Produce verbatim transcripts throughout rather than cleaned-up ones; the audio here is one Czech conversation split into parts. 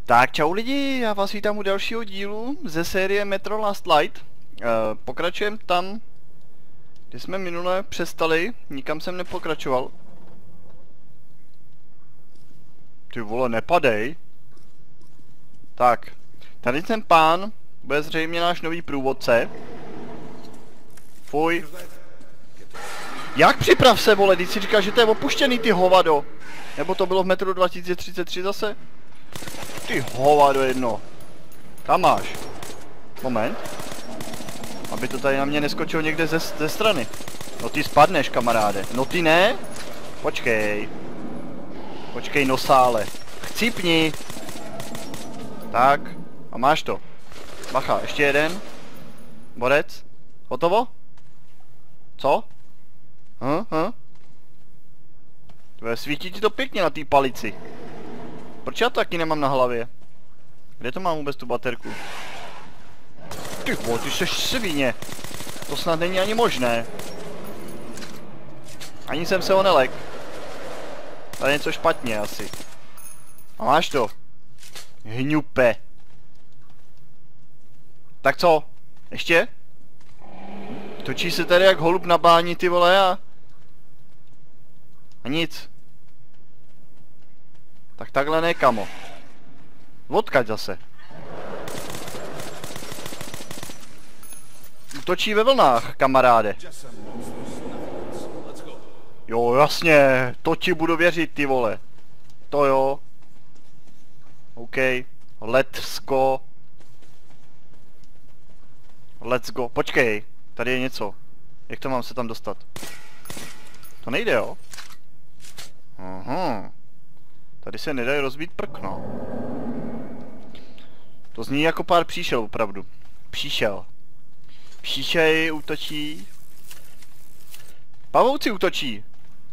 Tak čau lidi, já vás vítám u dalšího dílu ze série Metro Last Light. E, pokračujeme tam, kde jsme minule přestali, nikam jsem nepokračoval. Ty vole, nepadej. Tak, tady ten pán bude zřejmě náš nový průvodce. Fuj. Jak připrav se, vole, když si říkal, že to je opuštěný, ty hovado. Nebo to bylo v Metru dva tisíce třicet tři zase? Ty hovado jedno. Tam máš. Moment. Aby to tady na mě neskočilo někde ze, ze strany. No ty spadneš, kamaráde. No ty ne? Počkej. Počkej, nosále. Chcípni. Tak. A máš to. Bacha, ještě jeden. Borec. Hotovo? Co? Hm, hm. Tvoje svítí ti to pěkně na té palici. Proč já to taky nemám na hlavě? Kde to mám vůbec tu baterku? Ty vole, ty seš svině. To snad není ani možné. Ani jsem se ho nelek. Tady je něco špatně asi. A máš to. Hňupe. Tak co? Ještě? Točí se tady jak holub na bání, ty vole, a... A nic. Tak takhle ne, kamo. Odkaď zase. Útočí ve vlnách, kamaráde. Jo, jasně, to ti budu věřit, ty vole. To jo. OK. Let's go. Let's go. Počkej, tady je něco. Jak to mám se tam dostat? To nejde, jo? Aha. Tady se nedají rozbít prkno. To zní jako pár příšel, opravdu. Příšel. Příšej útočí. Pavouci útočí.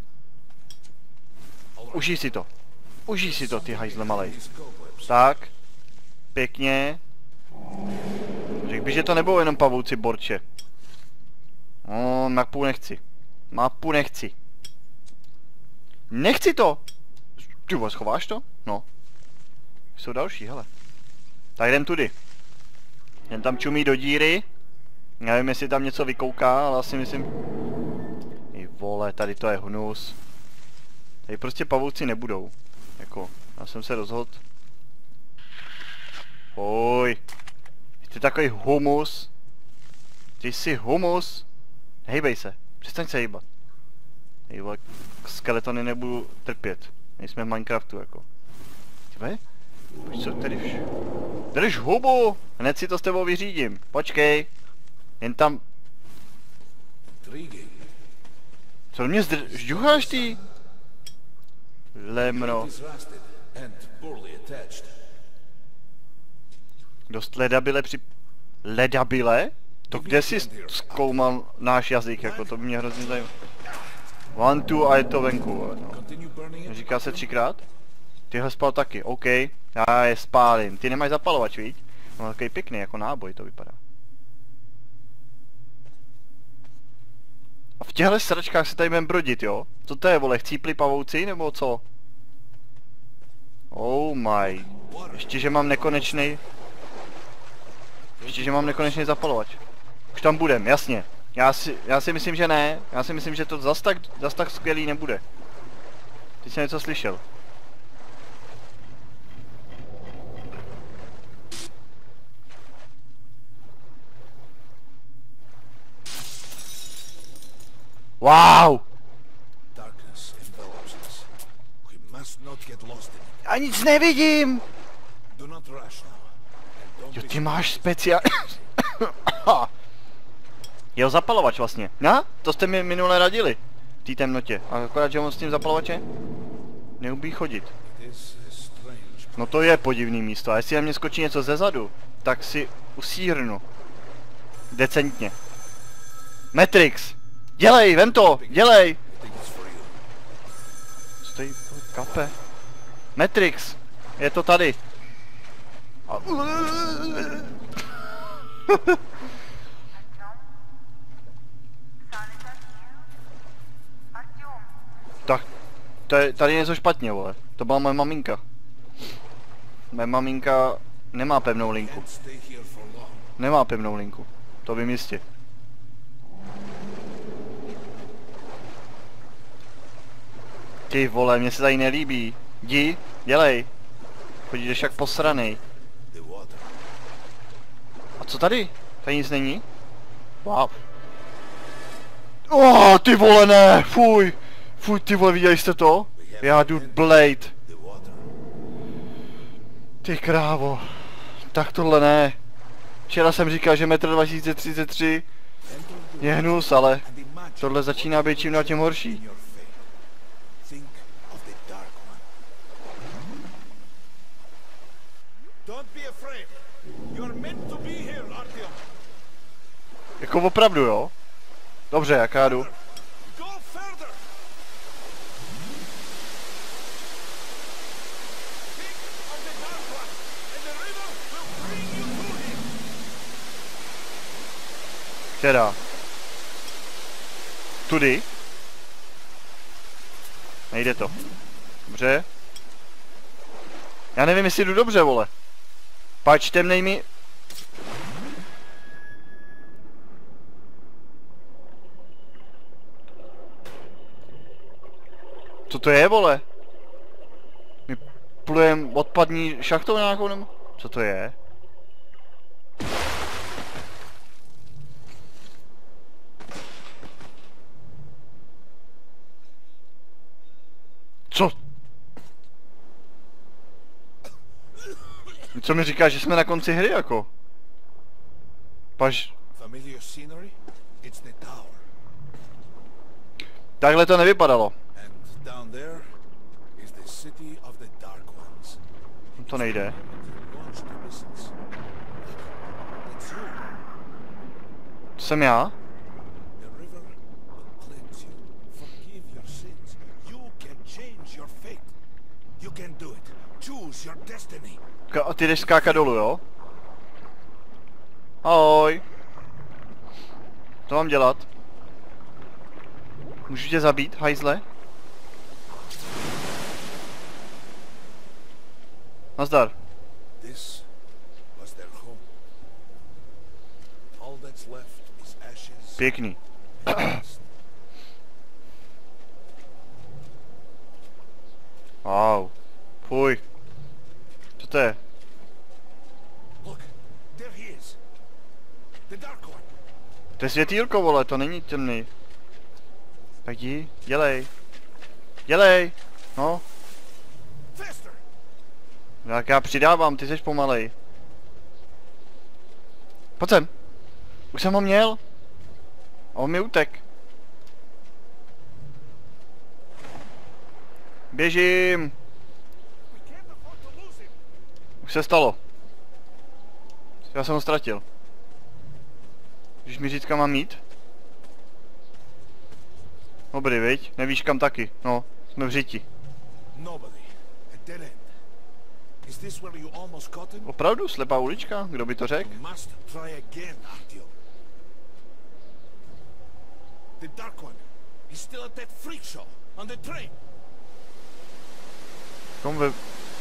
Užij si to. Užij si to, ty hajzle malej. Tak. Pěkně. Řekl bych, že to nebudou jenom pavouci, borče. No, mapu nechci. Mapu nechci. Nechci to! Ty vole, schováš to? No. Jsou další, hele. Tak jdem tudy. Jen tam čumí do díry. Nevím, jestli tam něco vykouká, ale asi myslím... I vole, tady to je hnus. Tady prostě pavouci nebudou. Jako, já jsem se rozhodl. Oj. Ty takový humus. Ty jsi humus. Hejbej se. Přestaň se hejbat. Hej vole, skeletony nebudu trpět. Nejsme v Minecraftu, jako. Tyve? Pojď co, tady už. Drž hubu! Hned si to s tebou vyřídím. Počkej. Jen tam... Co mě zdržucháš ty? Lemro. Dost ledabile při... Ledabile? To kde jsi zkoumal náš jazyk, jako to by mě hrozně zajímalo. One, two a je to venku, no. Říká se třikrát? Tyhle spal taky, OK. Já je spálím. Ty nemáš zapalovač, viď? No takový pěkný, jako náboj to vypadá. A v těchto sračkách se tady budeme brodit, jo? Co to je, vole, chcípli pavouci, nebo co? Oh my. Ještě, že mám nekonečný... Ještě, že mám nekonečný zapalovač. Už tam budem, jasně. Já si, já si myslím, že ne. Já si myslím, že to zas tak, zas tak skvělý nebude. Ty jsi něco slyšel. Wow! Já nic nevidím! Jo, ty máš speciál... Jeho zapalovač vlastně. No? To jste mi minule radili. V té temnotě. A akorát, že on s tím zapalovačem neumí chodit. No to je podivný místo. A jestli na mě skočí něco ze zadu, tak si usírnu. Decentně. Matrix! Dělej, vem to! Dělej! Co tady kape? Matrix! Je to tady. A... Tak, to je, tady je něco špatně, vole. To byla moje maminka. Moje maminka nemá pevnou linku. Nemá pevnou linku. To vím jistě. Ty vole, mně se tady nelíbí. Jdi, dělej. Chodíš jak posranej. A co tady? Tady nic není? Wow. Oh, ty vole, ne, fuj. Fuj, ty vole, viděli jste to? Já jdu Blade. Ty krávo. Tak tohle ne. Včera jsem říkal, že metr dva tisíce třicet tři je hnus, ale tohle začíná být čím dál tím horší. Jako opravdu, jo? Dobře, jak já jdu. Teda. Tudy. Nejde to. Dobře. Já nevím, jestli jdu dobře, vole. Pač temnej mi... Co to je, vole? My plujem odpadní šachtou nějakou nebo? Co to je? Co? Co mi říkáš, že jsme na konci hry jako? Paž... Takhle to nevypadalo. To nejde. To jsem já? A ty jdeš skákat dolů, jo? Ahoj. Co mám dělat? Můžu tě zabít, hajzle? Nazdar. Pěkný. Wow. Fuj. Co to je? To je světýlko, vole, to není temný. Tak jdi, dělej. Dělej. No. Tak já přidávám, ty seš pomalej. Pojď sem. Už jsem ho měl. A on mi utek. Běžím. Už se stalo. Já jsem ho ztratil. Když mi říct, kam mám jít? Dobrý, viď? Nevíš kam taky. No, jsme v řiti. Opravdu? Slepá ulička? Kdo by to řekl? Kom ve...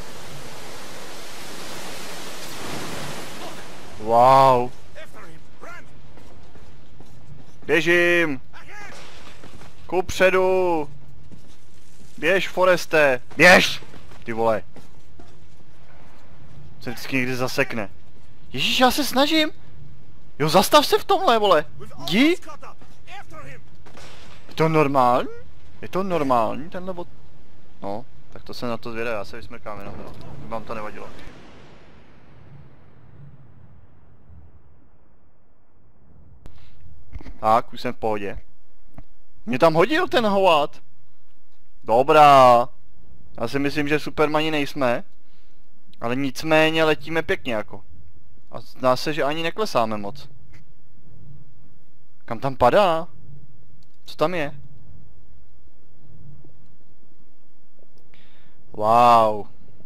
Wow. Běžím. Kupředu. Běž, Foreste. Běž. Ty vole. Se vždycky někdy zasekne. Ježíš, já se snažím. Jo, zastav se v tomhle, vole. Jdi. Je to normální? Je to normální, tenhle bod? No, tak to jsem na to zvědavý, já se vysmrkám jenom, no. Vám to nevadilo. Tak, už jsem v pohodě. Mě tam hodil ten hovát. Dobrá. Já si myslím, že Supermani nejsme. Ale nicméně letíme pěkně jako. A zdá se, že ani neklesáme moc. Kam tam padá? Co tam je? Wow.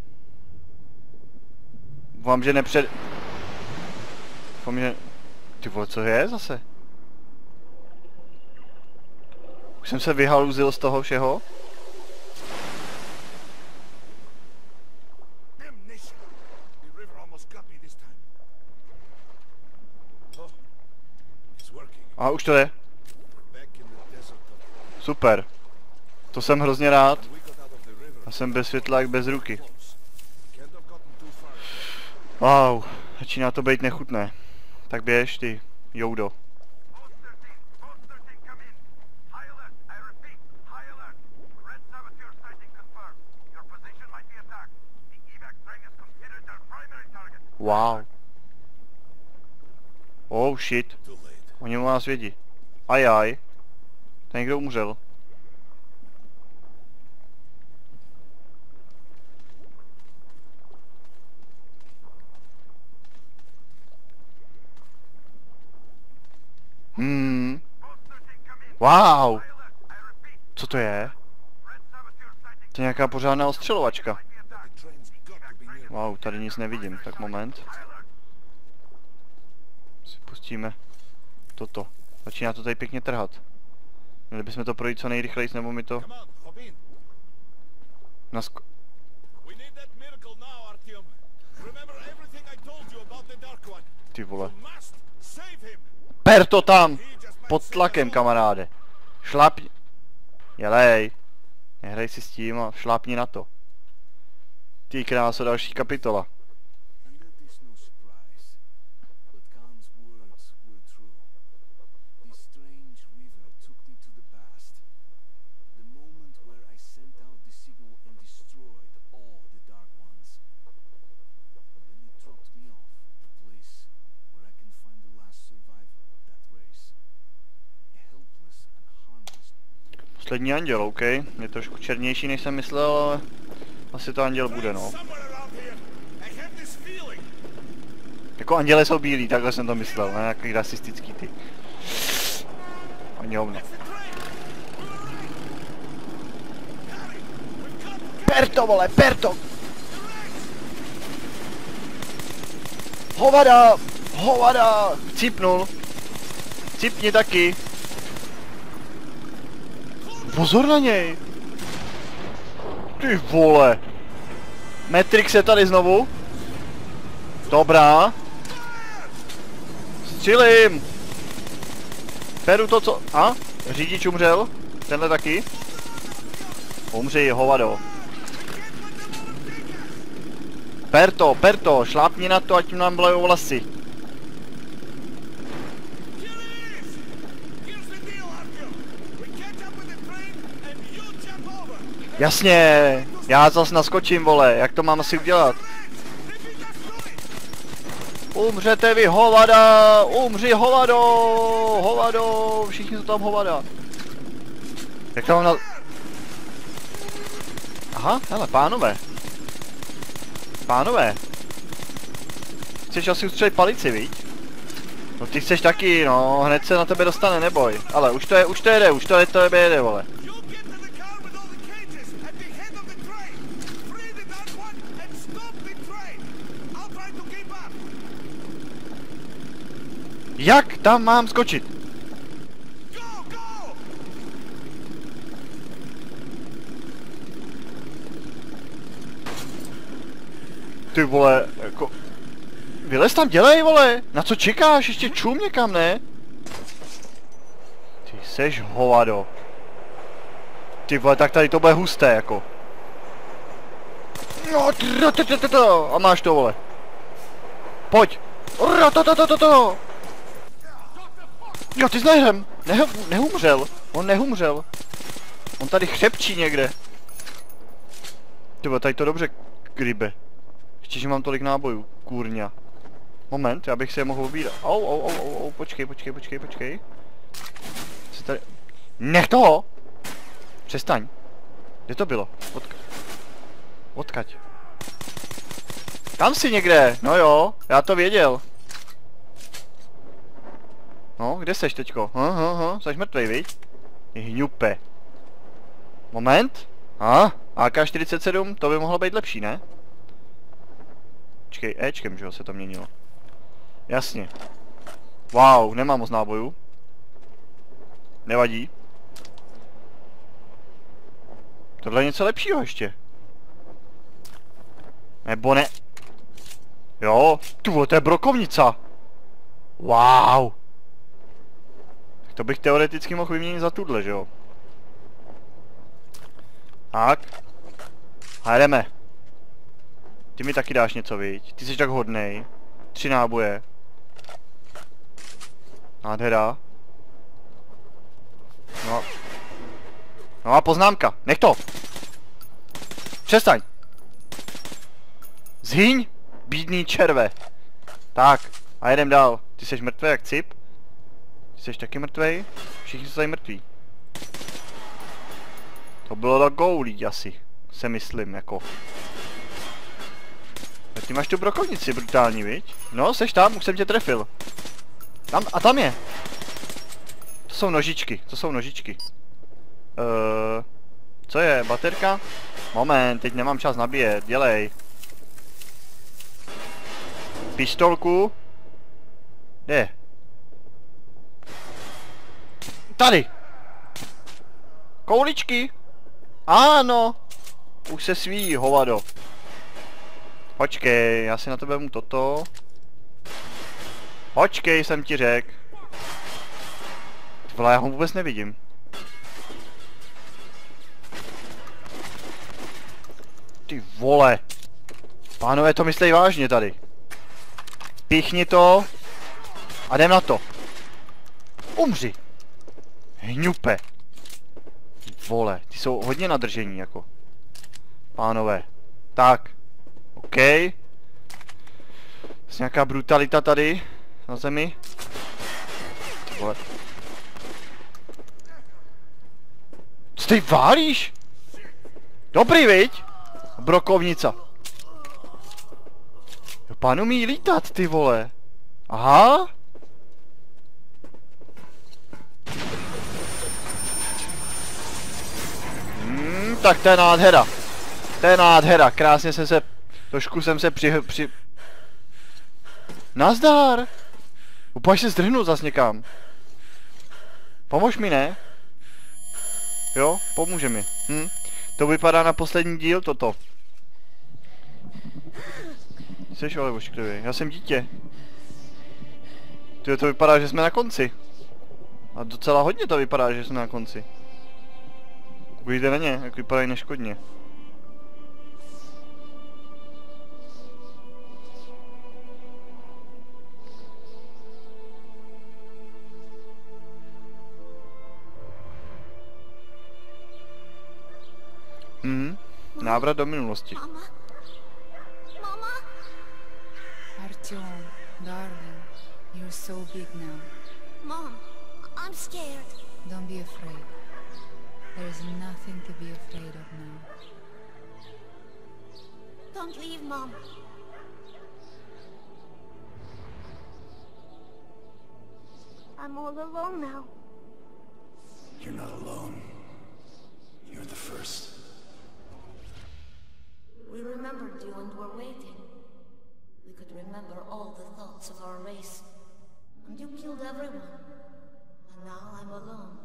Vám, že nepřed... Vám, že... Ty vole, co je zase? Už jsem se vyhaluzil z toho všeho. A už to je. Super. To jsem hrozně rád. A jsem bez světla jak bez ruky. Wow, začíná to být nechutné. Tak běž ty, Joudo. Wow. Oh shit. Oni mu nás vědí. Ajaj. Ten někdo umřel. Hmm. Wow. Co to je? To je nějaká pořádná ostřelovačka. Wow, tady nic nevidím, tak moment. Si pustíme toto. Začíná to tady pěkně trhat. Měli bychom to projít co nejrychleji, nebo mi to... Nasko... Ty vole. Per to tam! Pod tlakem, kamaráde. Šlapni... Jelej. Nehraj si s tím a šlápni na to. Ty kráso, další kapitola. Poslední anděl, OK. Je trošku černější, než jsem myslel, ale asi to anděl bude, no. Jako anděle jsou bílí, takhle jsem to myslel, ne? Jaký rasistický ty. Ani hovno. Per to, vole, per to! Hovada! Hovada! Cipnul! Cipni taky! Pozor na něj! Ty vole! Matrix je tady znovu. Dobrá. Střílím! Peru to co... A? Řidič umřel? Tenhle taky? Umři, hovado. Per to, per to, šlápni na to, ať nám blejou vlasy. Jasně, já zas naskočím, vole, jak to mám asi udělat? Umřete vy, hovada, umři, hovado, hovado, všichni jsou tam hovada. Jak to mám na... Aha, hele, pánové. Pánové. Chceš asi ustřelit palici, viď? No ty chceš taky, no, hned se na tebe dostane, neboj. Ale už to je, už to jede, už to je, to jede, jede, vole. Jak tam mám skočit? Ty vole, jako... Vylez tam, dělej, vole! Na co čekáš? Ještě čum někam, ne? Ty seš hovado. Ty vole, tak tady to bude husté, jako. No, a máš to, vole. Pojď. Jo, ty znehrem. Ne, nehumřel. On nehumřel. On tady chřepčí někde. Ty vole, tady to dobře krybe. Ještě, že mám tolik nábojů, kurňa. Moment, já bych si je mohl obírat. Au, au, au, au, au, počkej, počkej, počkej, počkej. Co tady... Nech toho! Přestaň. Kde to bylo? Odka... Odkaď. Tam si někde, no jo, já to věděl. No, kde seš teďko? Aha, aha, seš mrtvej, viď? Hňupe. Moment. A, A K čtyřicet sedm, to by mohlo být lepší, ne? Počkej, Ečkem, že jo, se to měnilo. Jasně. Wow, nemám moc nábojů. Nevadí. Tohle je něco lepšího ještě. Nebo ne. Jo, tu, to je brokovnica. Wow. To bych teoreticky mohl vyměnit za tuhle, že jo? Tak. A jdeme. Ty mi taky dáš něco, viď? Ty jsi tak hodnej. Tři náboje. Nádhera. No. No a poznámka. Nech to. Přestaň. Zhyň, bídný červe. Tak. A jedem dál. Ty jsi mrtvý jak cip. Ty jsi taky mrtvej. Všichni jsou tady mrtví. To bylo do goulí asi. Se myslím, jako. A ty máš tu brokovnici brutální, viď? No, seš tam, už jsem tě trefil. Tam, a tam je. To jsou nožičky, to jsou nožičky. Uh, co je, baterka? Moment, teď nemám čas nabíjet, dělej. Pistolku. Kde? Tady. Kouličky. Ano. Už se svíjí, hovado. Počkej, já si na tebe mu toto. Počkej, jsem ti řekl. Vole, já ho vůbec nevidím. Ty vole. Pánové to myslej vážně tady. Píchni to. A jdem na to. Umři. Hňupe. Vole, ty jsou hodně nadržení jako. Pánové. Tak. OK. Jest nějaká brutalita tady. Na zemi. Ty vole. Co ty válíš? Dobrý, viď? Brokovnica. Pán umí lítat, ty vole. Aha. Hmm, tak to je nádhera. To je nádhera, krásně jsem se... Trošku jsem se při... při... Nazdar! Úplně se zdrhnul zas někam. Pomož mi, ne? Jo, pomůže mi. Hm. To vypadá na poslední díl, toto. Jseš ale ošklivý, já jsem dítě. Tyjo, to vypadá, že jsme na konci. A docela hodně to vypadá, že jsme na konci. Uvidíte na ně, jak vypadají neškodně. Mhm, návrat do minulosti. Mama? Mama? Artyom, darling, you're so big now. Mom, I'm scared. Don't be afraid. There is nothing to be afraid of now. Don't leave, Mom. I'm all alone now. You're not alone. You're the first. We remembered you and were waiting. We could remember all the thoughts of our race. And you killed everyone. And now I'm alone.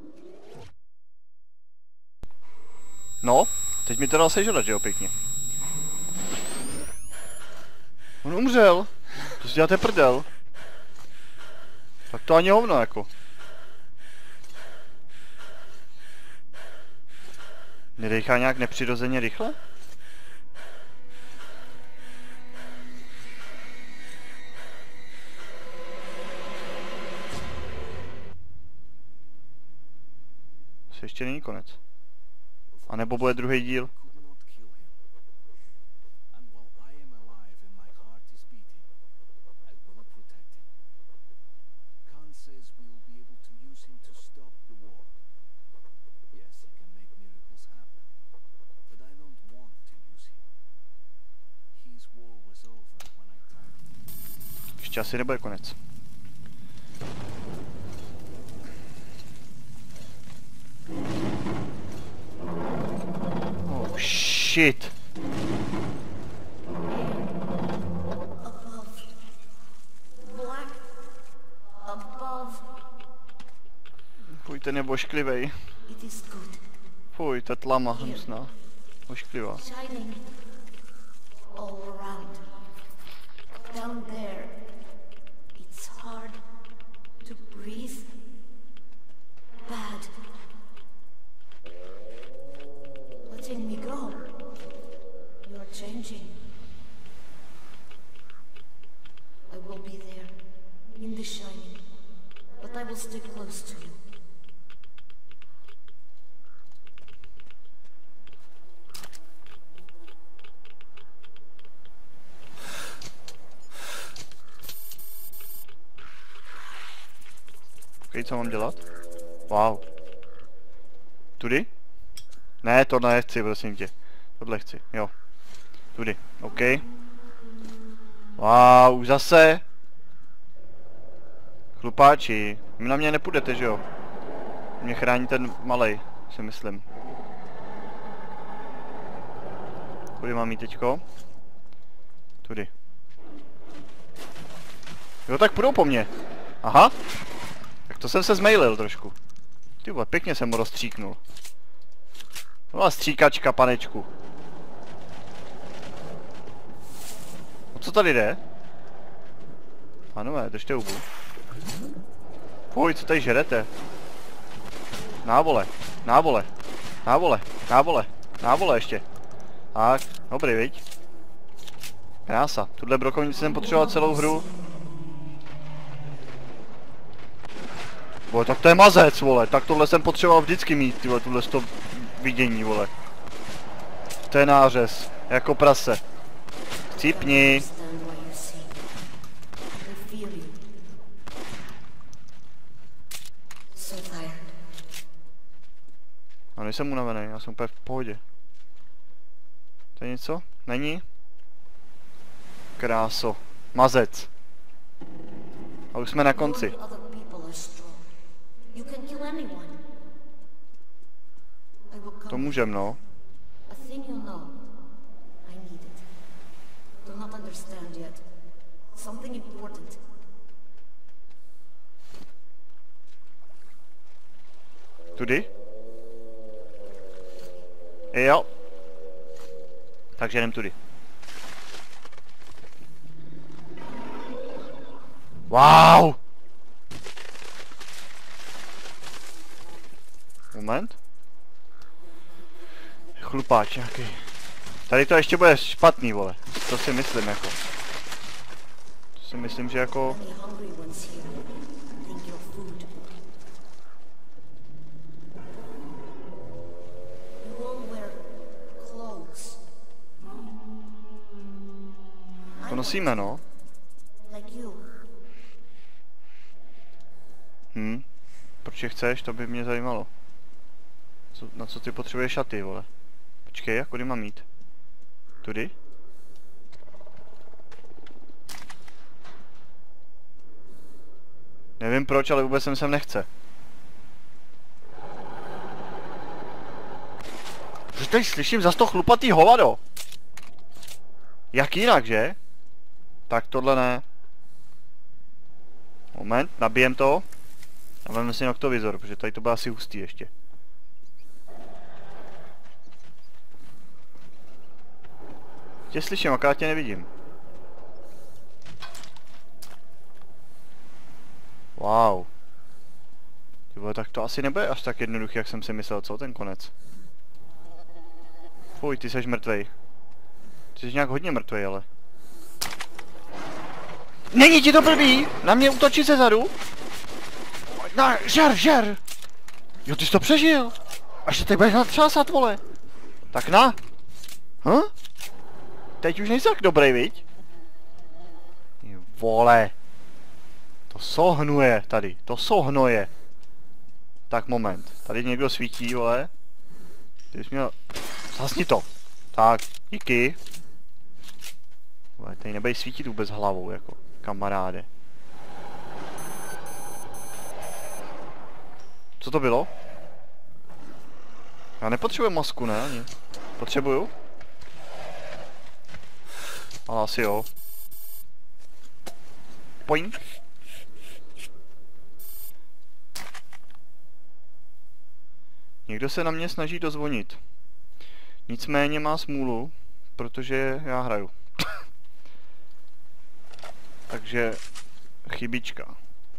No, teď mi to dal sežrat, že jo, pěkně. On umřel. To si děláte prdel. Tak to ani hovno, jako. Nedejchá nějak nepřirozeně rychle? To ještě není konec. A nebo bude druhý díl. Ještě asi nebude konec. Oh shit. Above. Black. Above. Fuj, ten je bošklivej. It is good. Fuj, ta tlama hnusná. Bošklivá. Shining. All around. Down there. It's hard to breathe. stick close to you. Okay, co mám dělat? Wow. Tudy? Ne, to nechci, prosím tě. Tohle chci, jo. Tudy, OK. Wow, už zase. Chlupáči, vy na mě nepůjdete, že jo? Mě chrání ten malej, si myslím. Kudy mám jít teďko? Tudy. Jo, tak půjdou po mně. Aha. Tak to jsem se zmailil trošku. Ty vole, pěkně jsem mu rozstříknul. To byla stříkačka, panečku. O co tady jde? Pánové, držte hubu. Fuj, co tady žerete? Návole, návole, návole, návole, návole ještě. Tak, dobrý, viď? Krása, tuhle brokovnici jsem potřeboval celou hru. Vole, tak to je mazec, vole, tak tohle jsem potřeboval vždycky mít, tyhle, tuhle sto vidění, vole. To je nářez, jako prase. Cípni. A nejsem unavený, já jsem úplně v pohodě. To je něco? Není? Kráso. Mazec. A už jsme na konci. To můžem, no. Tudy? Jo. Takže jdem tudy. Wow! Moment. Chlupáč nějaký. Tady to ještě bude špatný, vole. To si myslím jako. To si myslím, že jako... To nosíme, no. Hm. Proč je chceš? To by mě zajímalo. Co, na co ty potřebuješ šaty, vole? Počkej, jak kudy mám jít? Tudy? Nevím proč, ale vůbec jsem sem nechce. Už tady slyším zas to chlupatý hovado. Jak jinak, že? Tak tohle ne. Moment, nabijem to. A vezmeme si noktovizor, protože tady to bude asi hustý ještě. Tě slyším, akorát tě nevidím. Wow. Tyhle, tak to asi nebude až tak jednoduchý, jak jsem si myslel, co ten konec. Fuj, ty seš mrtvej. Ty jsi nějak hodně mrtvej, ale. Není ti to blbý? Na mě útočí ze zadu? Na, žer, žer! Jo, ty jsi to přežil! Až se teď budeš natřásat, vole! Tak na! Hm? Teď už nejsi tak dobrý, viď? Vole! To sohnuje tady, to sohnoje! Tak moment, tady někdo svítí, vole. Ty jsi měl... Zasni to! Tak, díky. Vole, tady nebej svítit vůbec hlavou, jako kamaráde. Co to bylo? Já nepotřebuji masku, ne? Ani. Potřebuju? Ale asi jo. Poink. Někdo se na mě snaží dozvonit. Nicméně má smůlu, protože já hraju. Takže chybička.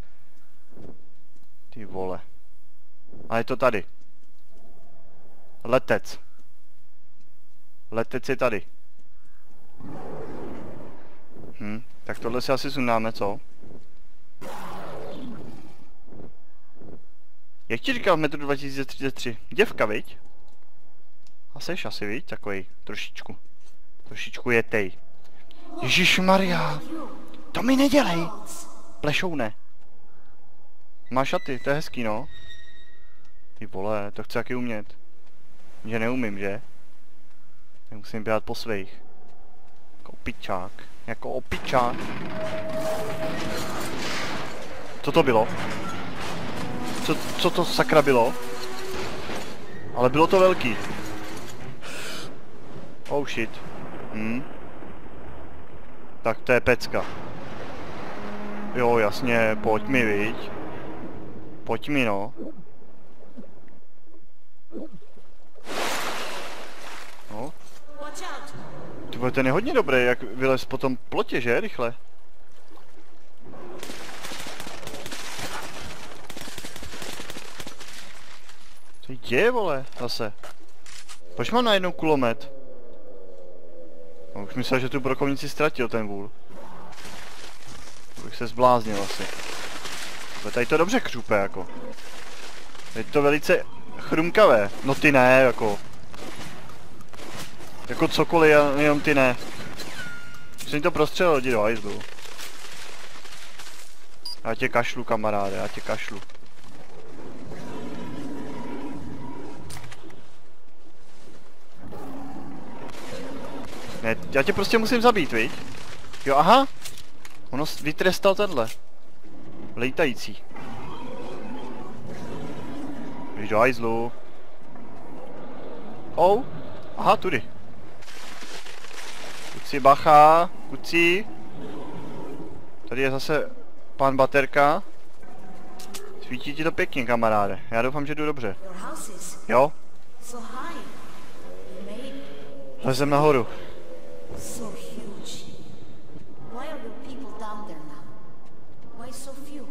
Ty vole. A je to tady. Letec. Letec je tady. Hm, tak tohle si asi sundáme, co? Jak ti říkal v metru dva tisíce třicet tři? Děvka, viď? A seš asi, viď? Takovej, trošičku. Trošičku jetej. Ježišmarja. To mi nedělej. Plešoune. Máš šaty, to je hezký, no. Ty vole, to chci taky umět. Že neumím, že? Tak musím běhat po svých. Jako opičák. Jako opičák. Co to bylo? Co, co to sakra bylo? Ale bylo to velký. Oh shit. Hm. Tak to je pecka. Jo, jasně, pojď mi, viď? Pojď mi, no. No. Tyhle, ten je hodně dobrý, jak vylez po tom plotě, že? Rychle. Co je, vole, zase? Proč mám najednou kulomet? No, už myslel, že tu brokovnici ztratil ten vůl. To bych se zbláznil asi. Ale tady to dobře křupe, jako. Je to velice chrumkavé. No ty ne, jako. Jako cokoliv, jenom ty ne. Jsem to prostřelil lidi do hajzlu. Já tě kašlu, kamaráde, já tě kašlu. Ne, já tě prostě musím zabít, viď? Jo, aha. Ono vytrestal tenhle. Lejtající. Víš do hajzlu. Oh. Aha, tudy. Kuci, bacha. Kuci. Tady je zase pán baterka. Svítí ti to pěkně, kamaráde. Já doufám, že jdu dobře. Jo? Lezem nahoru. So huge. Why are your people down there now? Why so few?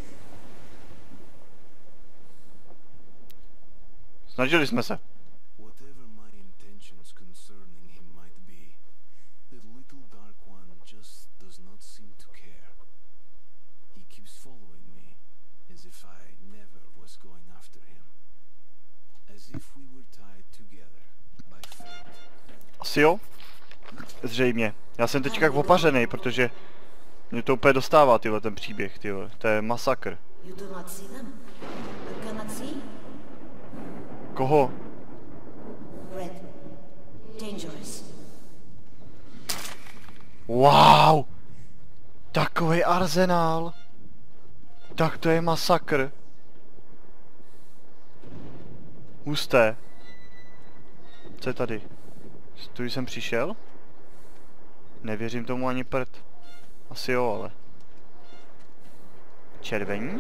Snažili jsme se. Whatever my intentions concerning him might be, the little dark one just does not seem to care. He keeps following me, as if I never was going after him. As if we were tied together by fate. Asi jo? Zřejmě. Já jsem teďka opařený, protože mě to úplně dostává, tyhle, ten příběh, tyhle. To je masakr. You do not see them? You cannot see? Koho? Red. Dangerous. Wow! Takový arzenál! Tak to je masakr. Husté. Co je tady? Tu jsem přišel? Nevěřím tomu ani prd. Asi jo, ale. Červení?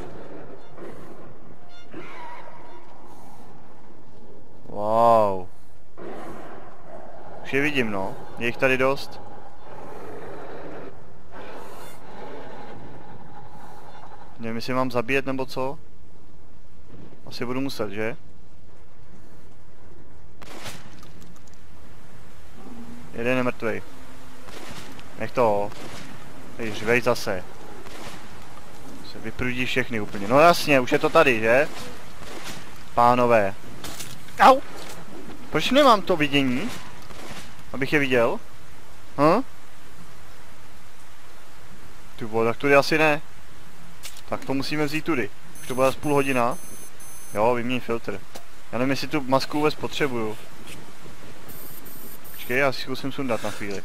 Wow. Už je vidím, no. Je jich tady dost. Nevím, jestli mám zabíjet nebo co. Asi budu muset, že? Jeden je mrtvej. Nech to. Tady žvej zase. Se vyprudí všechny úplně. No jasně, už je to tady, že? Pánové. Au! Proč nemám to vidění? Abych je viděl? Hm? Ty vole, tak tudy asi ne. Tak to musíme vzít tudy. Už to bude asi půl hodina. Jo, vyměň filtr. Já nevím, jestli tu masku vůbec potřebuju. Počkej, já si zkusím sundat na chvíli.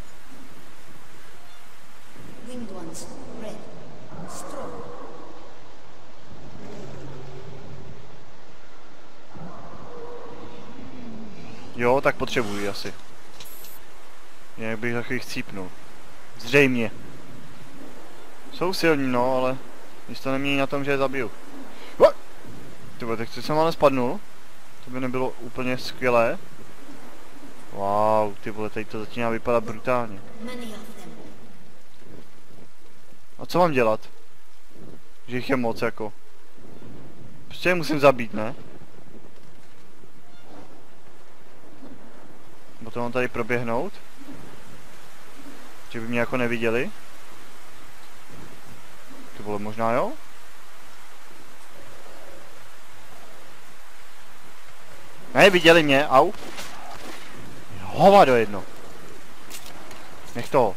Winged ones. Red. Strong. Jo, tak potřebuji asi. Jinak bych takový chcípnul. Zřejmě. Jsou silní, no, ale když to nemění na tom, že je zabiju. Tybo, tak co jsem ale spadnul? To by nebylo úplně skvělé. Wow, ty vole, tady to začíná vypadat brutálně. A co mám dělat? Že jich je moc, jako. Prostě je musím zabít, ne? Potom mám tady proběhnout. Že by mě jako neviděli. Ty vole, možná jo? Ne, viděli mě, au. Hovado jedno. Nech to.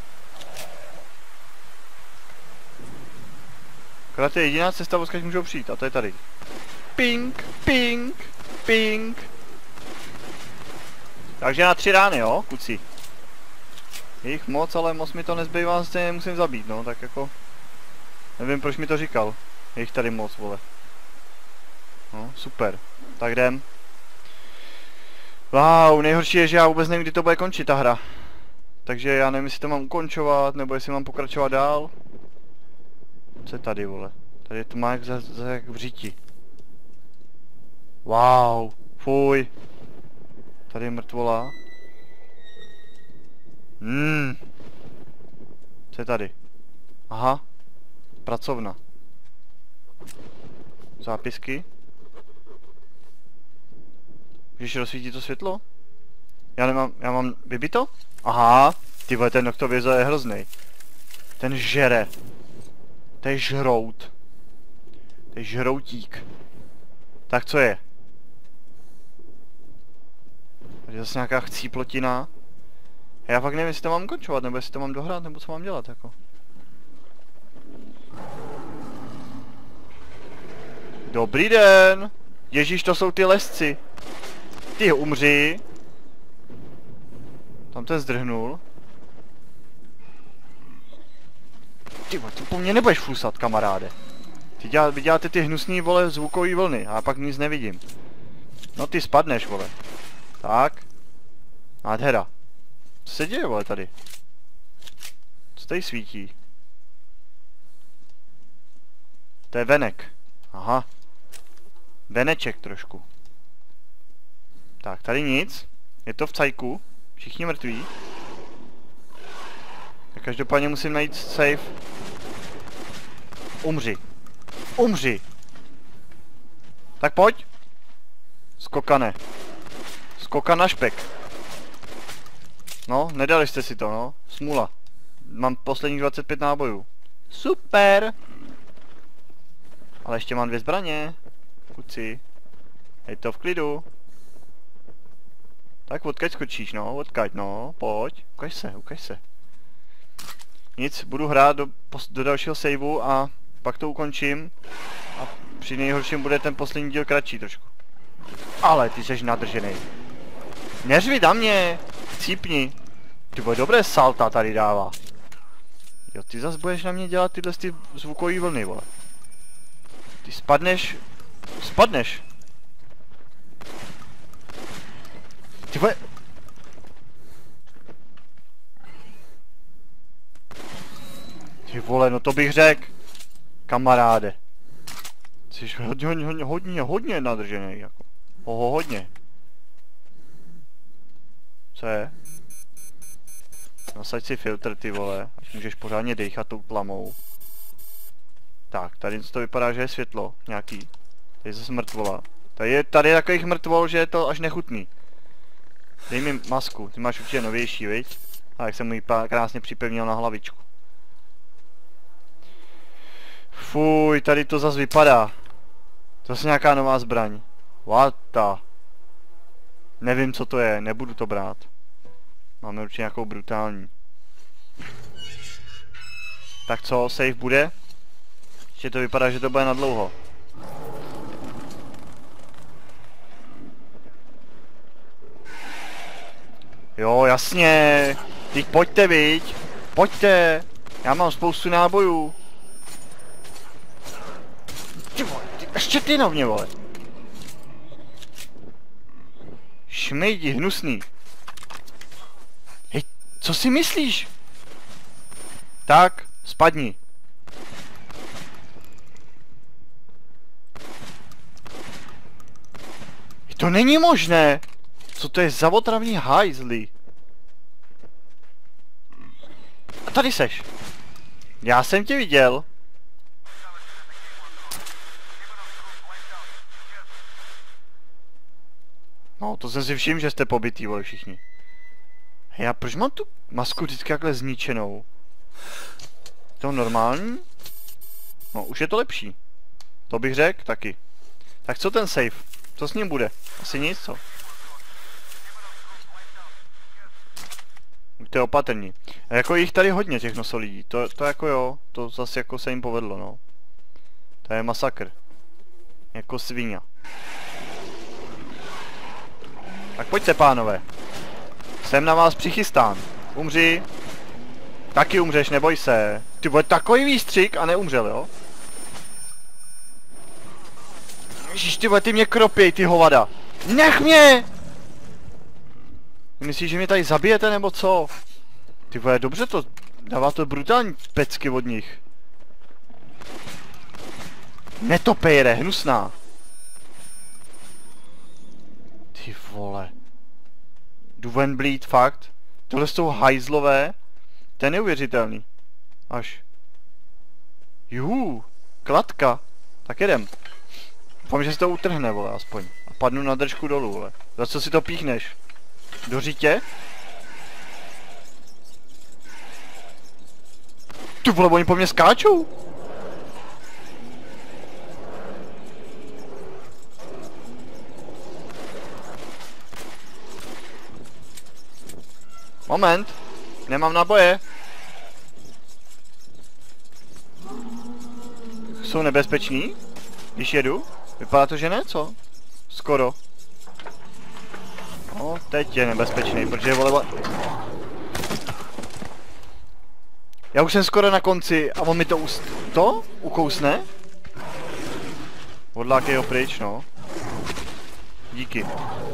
Akorát je jediná cesta, odkud můžou přijít, a to je tady. Ping, ping, ping. Takže na tři rány, jo, kuci. Je jich moc, ale moc mi to nezbývá, stejně musím zabít, no, tak jako... Nevím, proč mi to říkal. Je jich tady moc, vole. No, super. Tak jdem. Wow, nejhorší je, že já vůbec nevím, kdy to bude končit, ta hra. Takže já nevím, jestli to mám ukončovat, nebo jestli mám pokračovat dál. Co je tady, vole? Tady to má jak, za, za jak v říti. Wow, fuj. Tady je mrtvola. Hmm. Co je tady? Aha. Pracovna. Zápisky. Můžeš rozsvítit to světlo? Já nemám, já mám vybito? Aha. Ty vole, ten noktovězo je hrozný. Ten žere. To je žrout. To je žroutík. Tak co je? Tady je zase nějaká chcíplotina. Já fakt nevím, jestli to mám ukončovat, nebo jestli to mám dohrát, nebo co mám dělat, jako. Dobrý den! Ježíš, to jsou ty lesci. Ty umři. Tam ten zdrhnul. Ty vole, ty po mně nebudeš flusat, kamaráde. Ty dělá, vy děláte ty hnusný, vole, zvukový vlny, a já pak nic nevidím. No ty spadneš, vole. Tak. Nádhera. Co se děje, vole, tady? Co tady svítí? To je venek. Aha. Veneček trošku. Tak, tady nic. Je to v cajku. Všichni mrtví. Tak každopádně musím najít safe. Umři. Umři. Tak pojď. Skokane. Skokan na špek. No, nedali jste si to, no. Smůla. Mám posledních dvacet pět nábojů. Super. Ale ještě mám dvě zbraně. Kuci. Je to v klidu. Tak odkaď skočíš, no, odkaď, no, pojď. Ukaž se, ukaž se. Nic, budu hrát do, do dalšího saveu a pak to ukončím. A při nejhorším bude ten poslední díl kratší trošku. Ale ty jsi nadržený. Neřvi na mě, cípni. Ty bude dobré salta tady dává. Jo, ty zas budeš na mě dělat tyhle ty zvukový vlny, vole. Ty spadneš, spadneš. Ty vole. Ty vole, no to bych řekl. Kamaráde. Jsi hodně, hodně, hodně, hodně nadržený, jako. Oho, hodně. Co je? Nasaď si filtr, ty vole, až můžeš pořádně dejchat tou tlamou. Tak, tady to vypadá, že je světlo, nějaký. Tady je zase mrtvola. Tady je, tady je takových mrtvol, že je to až nechutný. Dej mi masku, ty máš určitě novější, viď? A jak jsem mu ji krásně připevnil na hlavičku. Fuj, tady to zase vypadá. To je nějaká nová zbraň. What the? Nevím, co to je, nebudu to brát. Máme určitě nějakou brutální. Tak co, safe bude? Ještě to vypadá, že to bude na dlouho. Jo, jasně. Teď pojďte, viď? Pojďte. Já mám spoustu nábojů. Ty vole, ty, ještě ty na mě, vole. Šmejdi, hnusný. Hej, co si myslíš? Tak, spadni. To není možné. Co to je za otravní hajzli? A tady seš. Já jsem tě viděl. No, to jsem si všiml, že jste pobytý, vole, všichni. Já proč mám tu masku vždycky takhle zničenou? To normální? No, už je to lepší. To bych řekl taky. Tak co ten safe? Co s ním bude? Asi nic, co? buďte opatrní. A jako jich tady hodně těch nosolidí, to, to jako jo, to zase jako se jim povedlo, no. To je masakr. Jako svině. Tak pojďte, pánové. Jsem na vás přichystán. Umři. Taky umřeš, neboj se. Ty vole, takový výstřik a neumřel, jo? Ježiš, ty vole, ty mě kropěj, ty hovada. Nech mě! Myslíš, že mě tady zabijete, nebo co? Ty vole, dobře to, dává to brutální pecky od nich. Netopejre, hnusná. Ty vole. Duvenbleed, fakt. Tohle jsou hajzlové. To je neuvěřitelný. Až. Juhu, klatka. Tak jedem. Doufám, že si to utrhne, vole, aspoň. A padnu na držku dolů, vole. Za co si to píchneš? Do řítě? Ty vole, oni po mně skáčou. Moment. Nemám náboje. Jsou nebezpeční? Když jedu? Vypadá to, že ne, co? Skoro. No, teď je nebezpečný, protože vole... Já už jsem skoro na konci a on mi to ust... To? Ukousne? Odlákej ho pryč, no. Díky.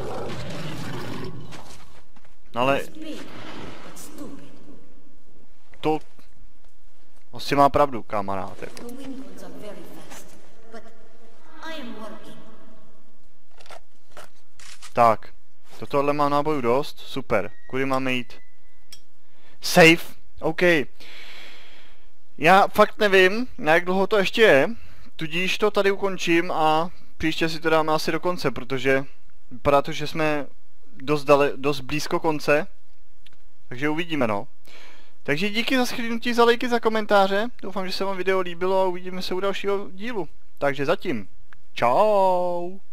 No ale... To... Asi má pravdu, kamarád, jako. Tak. Do tohle mám nábojů dost, super. Kudy máme jít? Safe, OK. Já fakt nevím, na jak dlouho to ještě je, tudíž to tady ukončím a příště si to dáme asi do konce, protože vypadá to, že jsme dost, dale, dost blízko konce, takže uvidíme, no. Takže díky za shlédnutí, za lajky, za komentáře, doufám, že se vám video líbilo a uvidíme se u dalšího dílu. Takže zatím, čau.